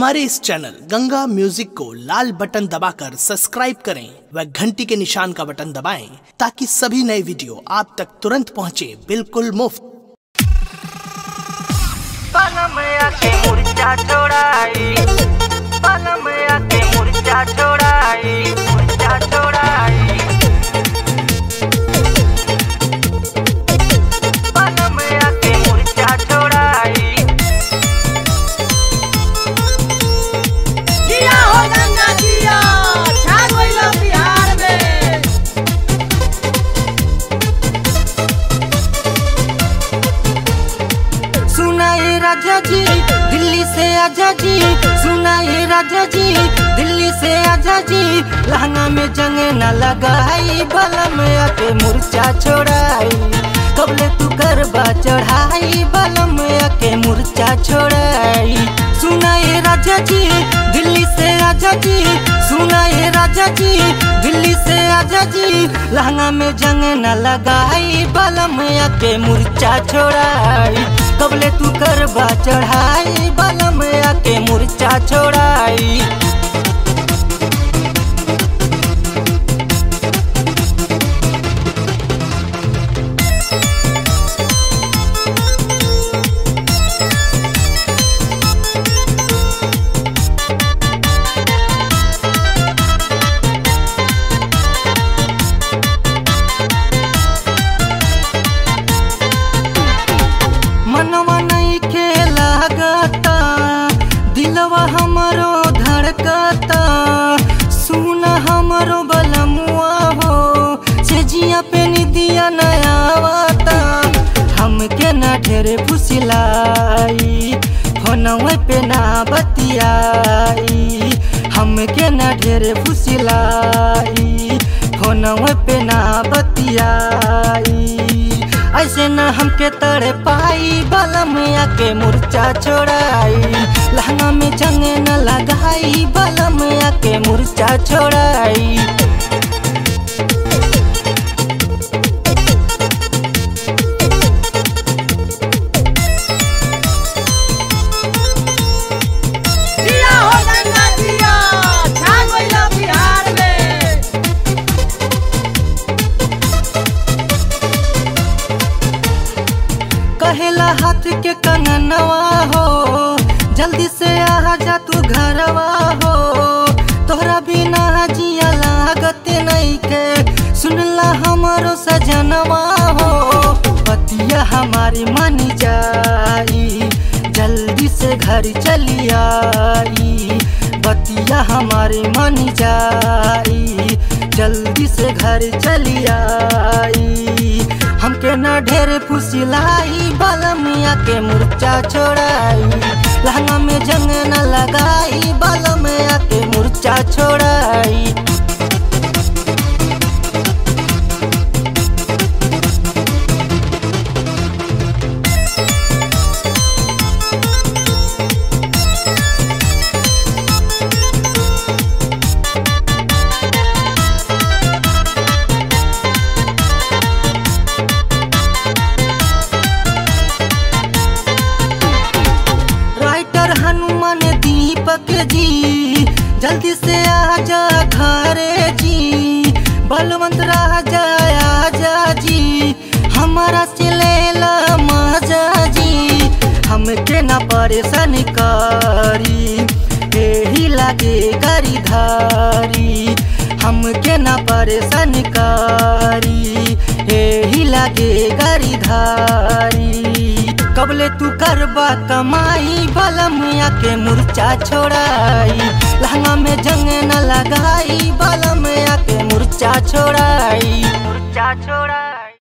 हमारे इस channel Ganga music को लाल button दबाकर सब्सक्राइब करें व घंटी के निशान का बटन दबाएं ताकि सभी नए वीडियो आप तक तुरंत पहुंचे बिल्कुल मुफ्त। राजा जी दिल्ली से आजा जी, सुनाए राजा जी दिल्ली से आजा जी। लहंगा में जंग न लगाई बाला में आके मुर्चा छोड़ाई, कबले तू करबा चढ़ाई बाला में आके मुर्चा छोड़ाई। सुनाए राजा जी दिल्ली से आजा जी, सुनाए राजा जी दिल्ली से आजा जी। लहंगा में जंग न लगाई बाला में आके मुर्चा छोड़ाई, कबले तू करबा चढ़ाई बाला में आके मुर्चा छोड़ाई। मनवा नहीं के लागता, दिलवा हमरो धड़कता, सुना हमरो बलमुआ हो सेजिया पे निदिया नयावता। हमके न ढेरे फुसिलाई फोनवे पे ना बतियाई, हमके न ढेरे फुसिलाई फोनवे पे ना बतियाई। ऐसे न हमके तड़े पाई बाला में आके मुर्चा छोड़ाई, लहंगा में जंग न लगाई बाला में आके मुर्चा छोड़ाई। कहेला हाथ के कंगनवा हो जल्दी से आ जा तू घरवा हो, तोहरा बिना जिया लागत नहीं के सुनला हमारो सजनवा हो। पतिया हमारी मन जाई जल्दी से घर चली आई, बतिया हमारी मन जाई जल्दी से घर चली आई। हमके न ढेर फुसिलाई बाला में आके मुर्चा छोड़ाई, लहंगा में जंग न लगाई बाला में आके मुर्चा छोड़ाई। हनुमान दीपक जी जल्दी से आजा घरे जी, बलवंत राजा आजा जी हमारा से लेला मजा जी। हमके न परेशान करी यही लागे गाड़ी धारी, हमके न परेशान करी यही लागे गाड़ी धारी। कबले तू करबा कमाई बाला में आके मुर्चा छोड़ाई, लहंगा में जंग न लगाई बाला में आके मुर्चा छोड़ाई, मुर्चा छोड़ाई।